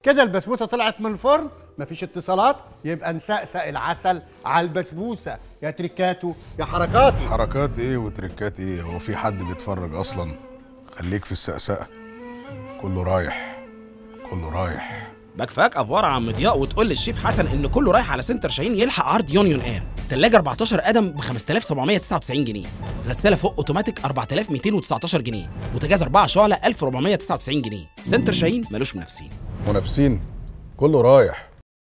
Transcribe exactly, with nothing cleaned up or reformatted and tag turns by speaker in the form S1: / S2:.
S1: كده البسبوسه طلعت من الفرن، مفيش اتصالات، يبقى نسقسق العسل على البسبوسه. يا تريكاتو يا حركاتي.
S2: حركات ايه وتريكات ايه؟ هو في حد بيتفرج اصلا؟ خليك في السقسقه. كله رايح كله رايح.
S3: بكفاك افوار عم ضياء وتقول للشيف حسن ان كله رايح على سنتر شاهين يلحق عرض يونيون اير. تلاجة أربعتاشر قدم ب خمسة آلاف وسبعمية وتسعة وتسعين جنيه، غساله فوق اوتوماتيك أربعة آلاف ومئتين وتسعتاشر جنيه، بوتاجاز أربعة شعله ألف وأربعمية وتسعة وتسعين جنيه. سنتر شاهين ملوش منافسين.
S2: منافسين؟ كله رايح.